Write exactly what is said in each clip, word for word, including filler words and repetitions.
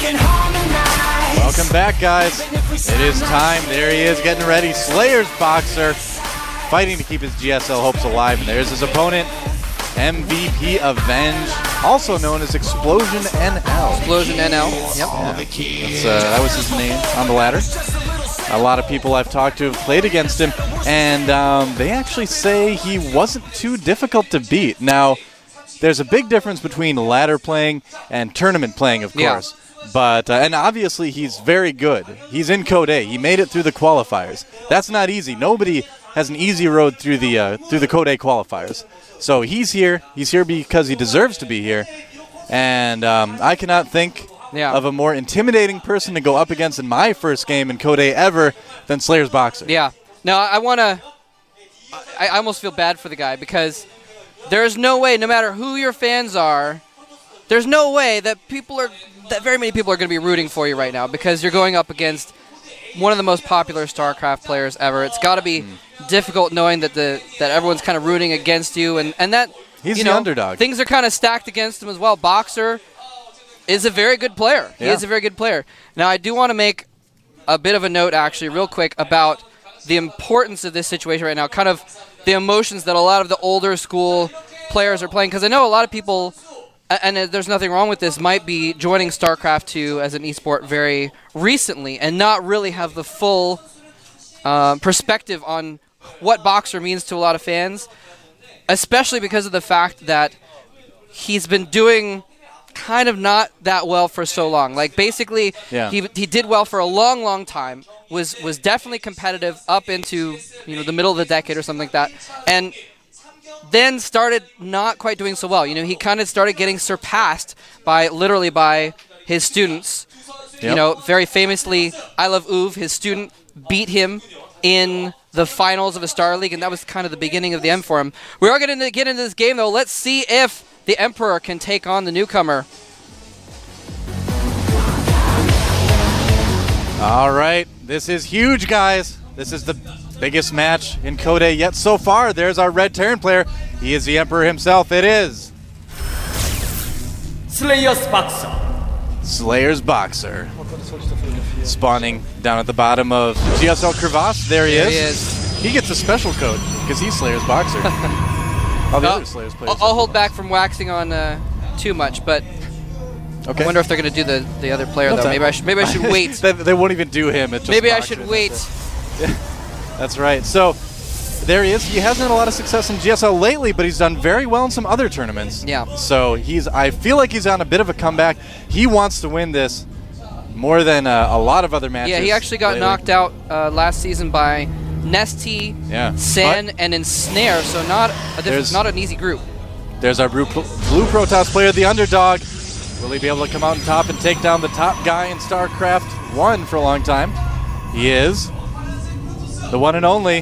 Welcome back, guys. It is time. There he is, getting ready. Slayers Boxer, fighting to keep his G S L hopes alive. And there's his opponent, M V P Avenge, also known as Explosion N L. Explosion N L. Yep. Yeah. That's, uh, that was his name on the ladder. A lot of people I've talked to have played against him, and um, they actually say he wasn't too difficult to beat. Now, there's a big difference between ladder playing and tournament playing, of course. Yeah. But uh, and obviously he's very good. He's in Code A. He made it through the qualifiers. That's not easy. Nobody has an easy road through the uh, through the Code A qualifiers. So he's here. He's here because he deserves to be here. And um, I cannot think yeah. of a more intimidating person to go up against in my first game in Code A ever than Slayers Boxer. Yeah. Now, I want to – I almost feel bad for the guy because there's no way, no matter who your fans are, there's no way that people are – that very many people are going to be rooting for you right now because you're going up against one of the most popular StarCraft players ever. It's got to be mm. difficult knowing that the that everyone's kind of rooting against you, and, and that he's you the know, underdog. Things are kind of stacked against him as well. Boxer is a very good player. Yeah. He is a very good player. Now, I do want to make a bit of a note, actually, real quick, about the importance of this situation right now, kind of the emotions that a lot of the older school players are playing, because I know a lot of people, and there's nothing wrong with this, might be joining StarCraft two as an esport very recently and not really have the full uh, perspective on what Boxer means to a lot of fans, especially because of the fact that he's been doing kind of not that well for so long. Like, basically, yeah. he he did well for a long, long time, was was definitely competitive up into, you know, the middle of the decade or something like that, and then started not quite doing so well. You know, he kind of started getting surpassed by, literally by his students. Yep. You know, very famously, I Love Uv, his student, beat him in the finals of a Star League, and that was kind of the beginning of the end for him. We are going to get into this game, though. Let's see if the Emperor can take on the newcomer. All right, this is huge, guys. This is the biggest match in Code A yet so far. There's our red Terran player. He is the Emperor himself. It is Slayers Boxer. Slayers Boxer. Spawning down at the bottom of G S L Crevasse. There he there is. He is. He gets a special code because he's Slayers Boxer. All the uh, other Slayers players. I'll, I'll hold back from waxing on uh, too much, but okay. I wonder if they're going to do the the other player no though. Time. Maybe I should maybe I should wait. they, they won't even do him. It's just maybe Boxer. I should wait. That's right. So there he is. He hasn't had a lot of success in G S L lately, but he's done very well in some other tournaments. Yeah. So he's. I feel like he's on a bit of a comeback. He wants to win this more than uh, a lot of other matches. Yeah, he actually got lately. knocked out uh, last season by Nesty, yeah. Sen, but and Ensnare. So not a not an easy group. There's our blue, blue Protoss player, the underdog. Will he be able to come out on top and take down the top guy in StarCraft one for a long time? He is the one and only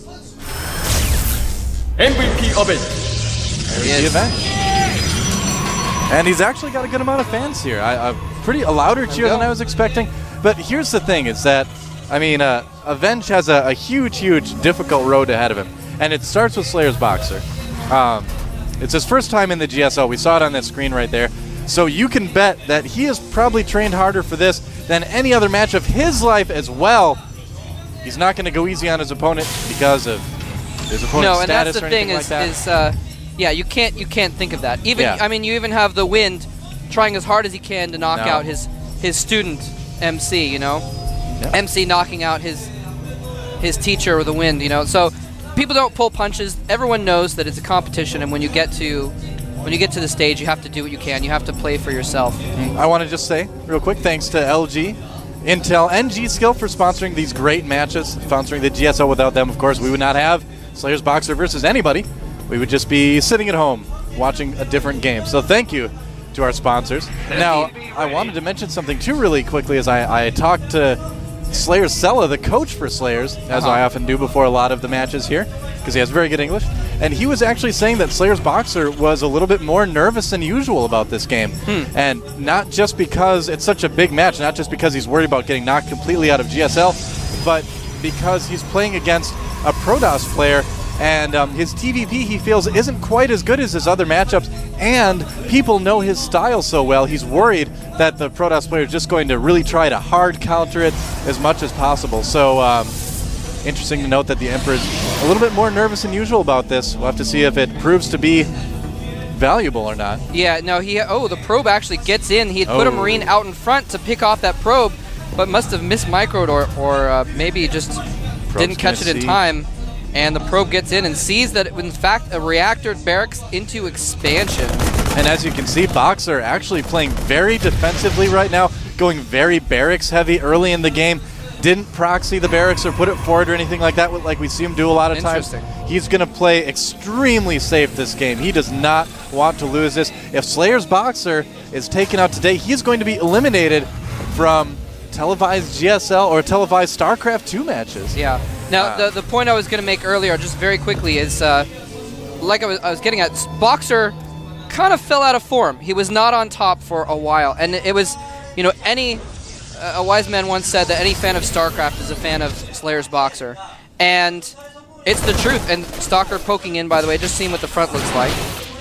M V P Avenge. There's the Avenge. And he's actually got a good amount of fans here. I, a pretty a louder cheer than I was expecting. But here's the thing: is that I mean, uh, Avenge has a, a huge, huge, difficult road ahead of him, and it starts with Slayers Boxer. Um, it's his first time in the G S L. We saw it on that screen right there. So you can bet that he has probably trained harder for this than any other match of his life as well. He's not going to go easy on his opponent because of his opponent's no, and status that's the or thing anything is, like that. is uh, yeah, you can't you can't think of that. Even yeah. I mean, you even have the Wind trying as hard as he can to knock no. out his his student M C. You know, yeah. M C knocking out his his teacher with the Wind. You know, so people don't pull punches. Everyone knows that it's a competition, and when you get to when you get to the stage, you have to do what you can. You have to play for yourself. I want to just say real quick, thanks to L G, Intel, and G-Skill for sponsoring these great matches, sponsoring the G S L. Without them, of course, we would not have Slayers Boxer versus anybody. We would just be sitting at home watching a different game. So thank you to our sponsors. Now, I wanted to mention something too really quickly as I, I talked to Slayers Sella, the coach for Slayers, as uh-huh. I often do before a lot of the matches here, because he has very good English. And he was actually saying that Slayers Boxer was a little bit more nervous than usual about this game. Hmm. And not just because it's such a big match, not just because he's worried about getting knocked completely out of G S L, but because he's playing against a Protoss player And um, his T V P, he feels, isn't quite as good as his other matchups, and people know his style so well, he's worried that the Protoss player is just going to really try to hard counter it as much as possible. So, um, interesting to note that the Emperor is a little bit more nervous than usual about this. We'll have to see if it proves to be valuable or not. Yeah, no, he, oh, the probe actually gets in. He had put Oh. a Marine out in front to pick off that probe, but must have mismicroed or, or uh, maybe just Probe's didn't catch it gonna in see. time. And the probe gets in and sees that, in fact, a reactor barracks into expansion. And as you can see, Boxer actually playing very defensively right now, going very barracks heavy early in the game. Didn't proxy the barracks or put it forward or anything like that, like we see him do a lot of times. Interesting. He's going to play extremely safe this game. He does not want to lose this. If Slayer's Boxer is taken out today, he's going to be eliminated from televised G S L or televised StarCraft two matches. Yeah. Now, Uh, the, the point I was going to make earlier, just very quickly, is uh, like I was, I was getting at, Boxer kind of fell out of form. He was not on top for a while. And it was, you know, any, uh, a wise man once said that any fan of StarCraft is a fan of Slayer's Boxer. And it's the truth. And Stalker poking in, by the way, just seeing what the front looks like.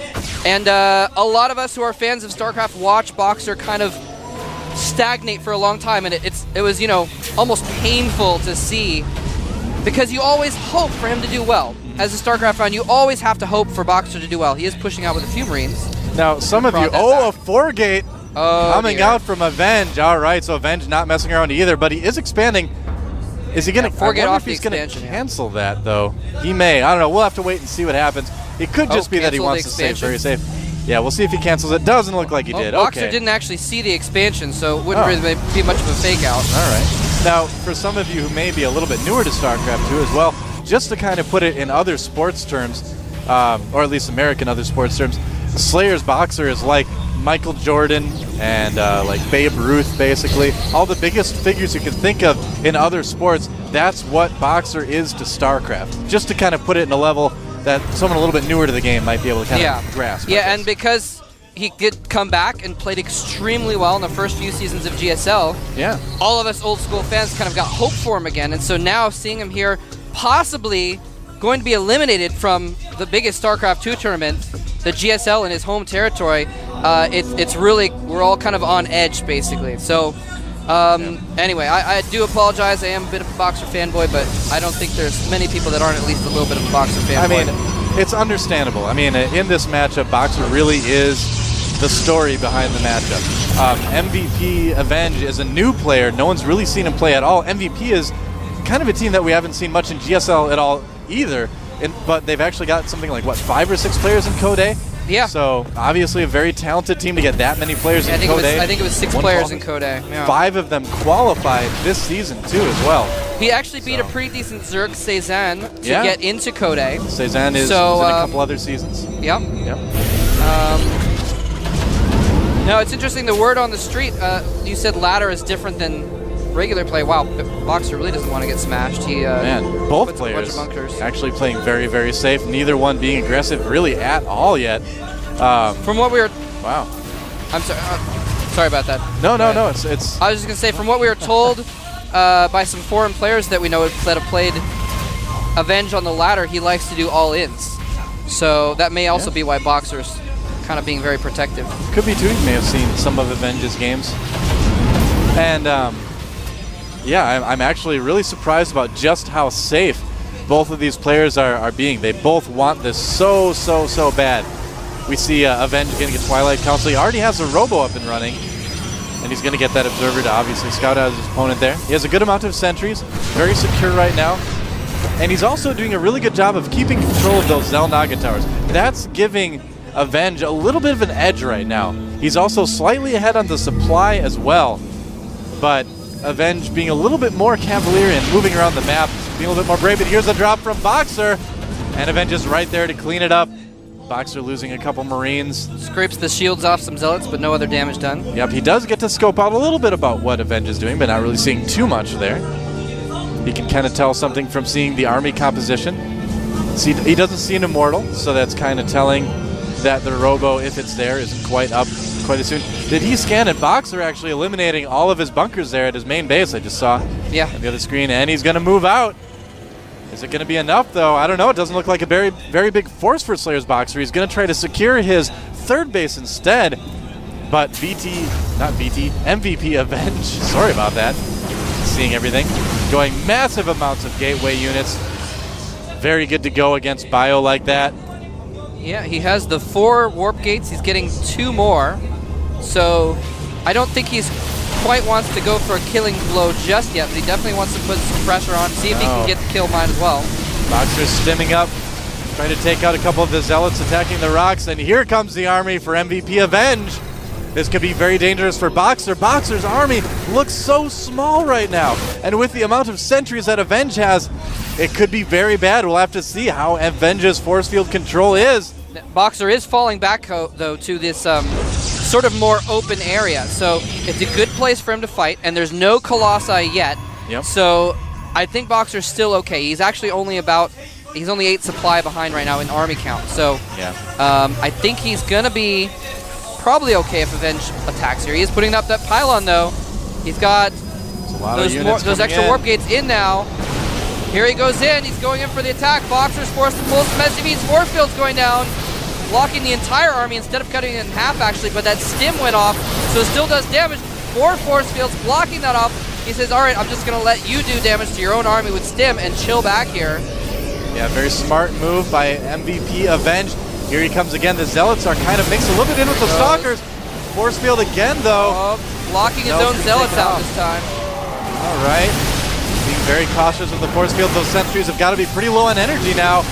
And uh, a lot of us who are fans of StarCraft watch Boxer kind of stagnate for a long time, and it, it's it was, you know, almost painful to see, because you always hope for him to do well. As a StarCraft fan, you always have to hope for Boxer to do well. He is pushing out with a few Marines. Now, some of you, Brought that oh, back. a four-gate Oh, coming dear. out from Avenge. All right, so Avenge not messing around either, but he is expanding. Is he going to Yeah, four-gate I wonder off if the he's going to expansion, yeah. cancel that, though. He may. I don't know. We'll have to wait and see what happens. It could Oh, just be that he cancel the wants to stay expansion? very safe. Yeah, we'll see if he cancels it. Doesn't look like he Well, did. Boxer Okay. didn't actually see the expansion, so it wouldn't Oh. really be much of a fake out. All right. Now, for some of you who may be a little bit newer to StarCraft two as well, just to kind of put it in other sports terms, um, or at least American other sports terms, Slayer's Boxer is like Michael Jordan and uh, like Babe Ruth, basically. All the biggest figures you can think of in other sports, that's what Boxer is to StarCraft. Just to kind of put it in a level that someone a little bit newer to the game might be able to kind Yeah. of grasp. Yeah, I and guess. because he did come back and played extremely well in the first few seasons of G S L, yeah. all of us old school fans kind of got hope for him again. And so now seeing him here possibly going to be eliminated from the biggest StarCraft two tournament, the G S L in his home territory, uh, it, it's really, we're all kind of on edge basically. So um, anyway, I, I do apologize. I am a bit of a Boxer fanboy, but I don't think there's many people that aren't at least a little bit of a Boxer fanboy. I mean, it's understandable. I mean, in this matchup, Boxer really is the story behind the matchup. Um, M V P Avenge is a new player. No one's really seen him play at all. M V P is kind of a team that we haven't seen much in G S L at all either. And, but they've actually got something like, what, five or six players in Code A? Yeah. So, obviously a very talented team to get that many players I in think it Code was, A. I think it was six One players quali- in Code A. Yeah. Five of them qualified this season, too, as well. He actually beat So. a pretty decent Zerg Cezanne to Yeah. get into Code A. Cezanne is, So, is in a um, couple other seasons. Yep. Yep. Um, no, it's interesting. The word on the street, uh, you said ladder is different than regular play. Wow, B- Boxer really doesn't want to get smashed. He uh, Man, both puts a bunch players of bunkers. actually playing very, very safe. Neither one being aggressive really at all yet. Um, From what we were, wow. I'm sorry. Uh, sorry about that. No, no, Go ahead. no. It's it's. I was just gonna say, from what we were told uh, by some foreign players that we know that have played Avenge on the ladder, he likes to do all ins. So that may also Yeah. be why Boxer's kind of being very protective. Could be too. You may have seen some of Avenge's games. And um, yeah, I'm, I'm actually really surprised about just how safe both of these players are, are being. They both want this so, so, so bad. We see uh, Avenge getting a Twilight Council. He already has a Robo up and running. And he's going to get that Observer to obviously scout out his opponent there. He has a good amount of sentries. Very secure right now. And he's also doing a really good job of keeping control of those Xel'Naga towers. That's giving Avenge a little bit of an edge right now. He's also slightly ahead on the supply as well. But Avenge being a little bit more cavalier and moving around the map, being a little bit more brave. But here's a drop from Boxer. And Avenge is right there to clean it up. Boxer losing a couple Marines. Scrapes the shields off some Zealots, but no other damage done. Yep, he does get to scope out a little bit about what Avenge is doing, but not really seeing too much there. He can kind of tell something from seeing the army composition. See, he doesn't see an Immortal, so that's kind of telling that the Robo, if it's there, isn't quite up quite as soon. Did he scan it? Boxer actually eliminating all of his bunkers there at his main base, I just saw Yeah. on the other screen, and he's going to move out. Is it going to be enough, though? I don't know. It doesn't look like a very, very big force for Slayer's Boxer. He's going to try to secure his third base instead. But V T, not V T, M V P Avenge, sorry about that, seeing everything, going massive amounts of gateway units. Very good to go against Bio like that. Yeah, he has the four warp gates. He's getting two more. So I don't think he's quite wants to go for a killing blow just yet, but he definitely wants to put some pressure on, see if he can get the kill mine as well. Boxer's stimming up, trying to take out a couple of the Zealots attacking the rocks, and here comes the army for M V P Avenge. This could be very dangerous for Boxer. Boxer's army looks so small right now, and with the amount of sentries that Avenge has, it could be very bad. We'll have to see how Avenge's force field control is. Boxer is falling back, though, to this um, sort of more open area. So it's a good place for him to fight, and there's no Colossi yet. Yep. So I think Boxer's still okay. He's actually only about, he's only eight supply behind right now in army count. So yeah. um, I think he's going to be probably okay if Avenge attacks here. He is putting up that pylon, though. He's got those, more, those extra in. warp gates in now. Here he goes in. He's going in for the attack. Boxer's forced to pull some S C Vs. Force field's going down, blocking the entire army instead of cutting it in half, actually, but that stim went off, so it still does damage. Four force fields blocking that off. He says, all right, I'm just going to let you do damage to your own army with stim and chill back here. Yeah, very smart move by M V P Avenge. Here he comes again. The Zealots are kind of mixed a little bit in with the Stalkers. Force field again, though. Oh, blocking his no, own Zealots out this time. All right. Being very cautious with the force field. Those sentries have got to be pretty low on energy now.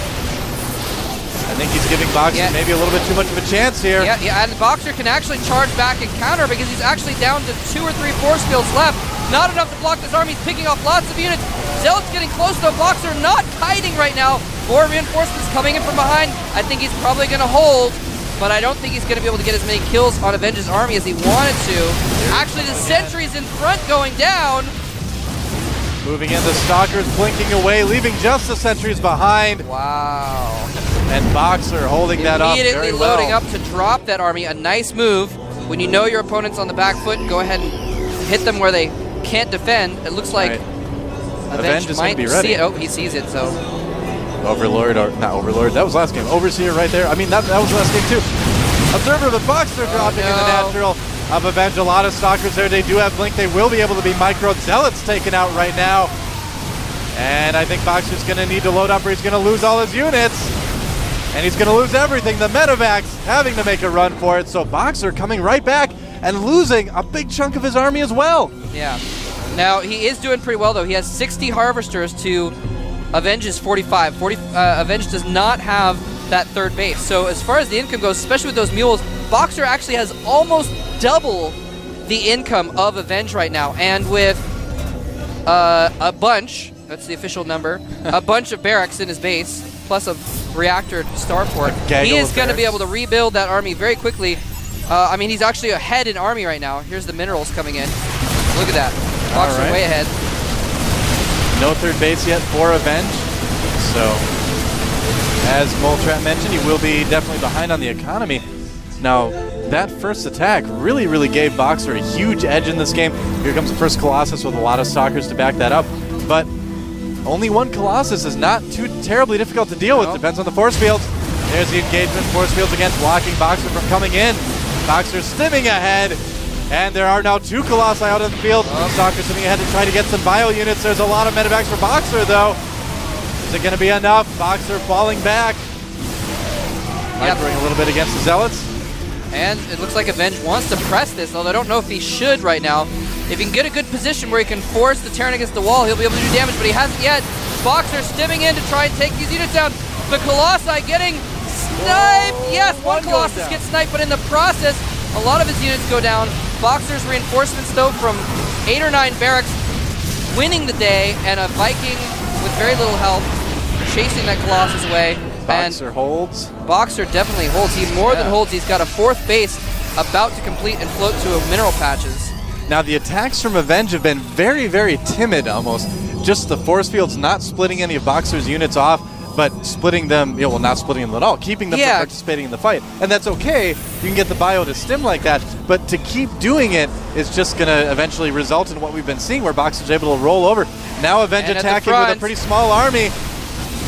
I think he's giving Boxer yeah. maybe a little bit too much of a chance here. Yeah, yeah, and Boxer can actually charge back and counter because he's actually down to two or three force fields left. Not enough to block this army. He's picking off lots of units. Zealot's getting close to Boxer, not kiting right now. More reinforcements coming in from behind. I think he's probably going to hold, but I don't think he's going to be able to get as many kills on Avenge's army as he wanted to. Actually, the sentries in front going down. Moving in, the Stalkers blinking away, leaving just the sentries behind. Wow. And Boxer holding that up very Immediately well. loading up to drop that army. A nice move. When you know your opponent's on the back foot, go ahead and hit them where they can't defend. It looks like right. Avenge, Avenge is might gonna be ready. see it. Oh, he sees it, so. Overlord, or not Overlord, that was last game. Overseer right there. I mean, that, that was last game too. Observer, the Boxer oh, dropping no. in the natural of Avenge. A lot of Stalkers there. They do have Blink. They will be able to be micro. Zealots taken out right now. And I think Boxer's going to need to load up or he's going to lose all his units. And he's going to lose everything. The Medivacs having to make a run for it. So Boxer coming right back and losing a big chunk of his army as well. Yeah. Now, he is doing pretty well, though. He has sixty Harvesters to Avenge's forty-five. forty, uh, Avenge does not have that third base. So as far as the income goes, especially with those mules, Boxer actually has almost double the income of Avenge right now. And with uh, a bunch, that's the official number, a bunch of barracks in his base, plus a reactor starport, he is going to be able to rebuild that army very quickly. Uh, I mean, he's actually ahead in army right now. Here's the minerals coming in. Look at that. Boxer right. way ahead. No third base yet for Avenge. So, as Moltrap mentioned, he will be definitely behind on the economy. Now, that first attack really, really gave Boxer a huge edge in this game. Here comes the first Colossus with a lot of Stalkers to back that up. But only one Colossus is not too terribly difficult to deal with. No. Depends on the force fields. There's the engagement. Force fields again, blocking Boxer from coming in. Boxer stimming ahead. And there are now two Colossi out in the field. Oh. Stalker sitting ahead to try to get some bio units. There's a lot of medivacs for Boxer, though. Is it going to be enough? Boxer falling back. Yep. Microing a little bit against the Zealots. And it looks like Avenge wants to press this, although I don't know if he should right now. If he can get a good position where he can force the Terran against the wall, he'll be able to do damage, but he hasn't yet. Boxer stimming in to try and take these units down. The Colossi getting sniped. Whoa, yes, one, one Colossus gets sniped, but in the process, a lot of his units go down. Boxer's reinforcements, though, from eight or nine barracks, winning the day, and a Viking with very little help, chasing that Colossus away. Boxer and holds. Boxer definitely holds. He more yeah. than holds. He's got a fourth base about to complete and float to a mineral patches. Now, the attacks from Avenge have been very, very timid almost. Just the force fields not splitting any of Boxer's units off, but splitting them, you know, well, not splitting them at all, keeping them yeah. from participating in the fight. And that's okay. You can get the bio to stim like that, but to keep doing it is just going to eventually result in what we've been seeing, where Boxer's able to roll over. Now Avenge and attacking with a pretty small army.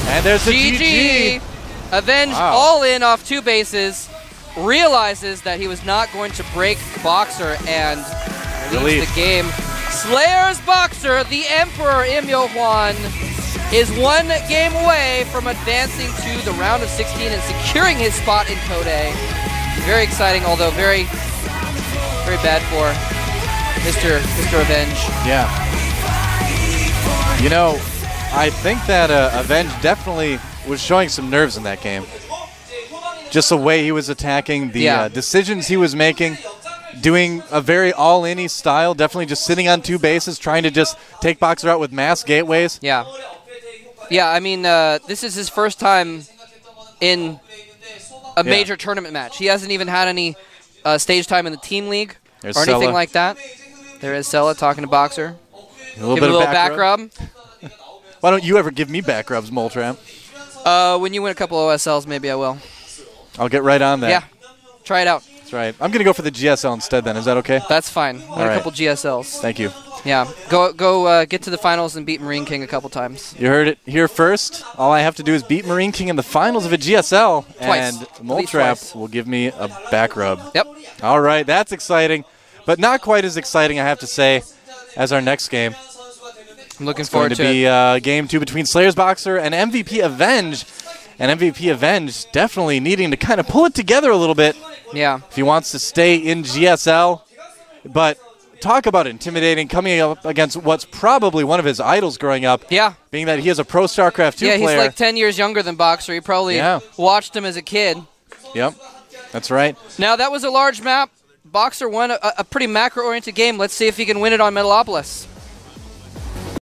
And there's the G G G. G. Avenge Wow. all in off two bases. Realizes that he was not going to break Boxer and leaves Relief. the game. Slayer's Boxer, the Emperor Im Yo Hwan, is one game away from advancing to the round of sixteen and securing his spot in Code A. Very exciting, although very, very bad for Mister Mister Avenge. Yeah. You know, I think that uh, Avenge definitely was showing some nerves in that game. Just the way he was attacking, the Yeah. uh, decisions he was making, doing a very all-in-y style, definitely just sitting on two bases, trying to just take Boxer out with mass gateways. Yeah. Yeah, I mean, uh, this is his first time in a Yeah. major tournament match. He hasn't even had any uh, stage time in the team league There's or anything Sella. like that. There is Sella talking to Boxer. A little Give bit him a of little back, back rub. Why don't you ever give me back rubs, Moltramp? Uh, when you win a couple O S Ls, maybe I will. I'll get right on that. Yeah, try it out. That's right. I'm going to go for the G S L instead then. Is that okay? That's fine. Win a right. couple G S Ls. Thank you. Yeah, go go uh, get to the finals and beat Marine King a couple times. You heard it here first. All I have to do is beat Marine King in the finals of a G S L, Twice. and At least Moltrap twice. will give me a back rub. Yep. All right, that's exciting, but not quite as exciting, I have to say, as our next game. I'm looking It's going forward to to, be it. uh, game two between Slayer's Boxer and M V P Avenge. And M V P Avenge definitely needing to kind of pull it together a little bit Yeah. if he wants to stay in G S L. But talk about intimidating, coming up against what's probably one of his idols growing up, Yeah. being that he is a pro StarCraft two Yeah, player. he's like ten years younger than Boxer. He probably Yeah. watched him as a kid. Yep, that's right. Now, that was a large map. Boxer won a, a pretty macro-oriented game. Let's see if he can win it on Metalopolis.